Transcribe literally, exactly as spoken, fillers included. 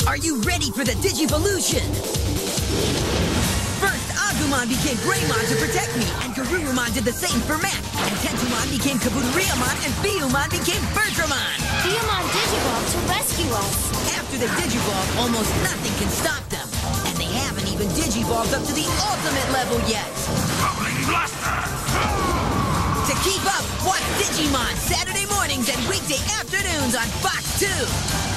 Are you ready for the Digivolution? First, Agumon became Greymon to protect me, and Garurumon did the same for Matt. And Tentomon became Kabutoriamon, and Biyomon became Bertramon. Biyomon digivolved to rescue us. After they digivolve, almost nothing can stop them. And they haven't even digivolved up to the ultimate level yet. Bubbling Blaster! To keep up, watch Digimon Saturday mornings and weekday afternoons on Fox two.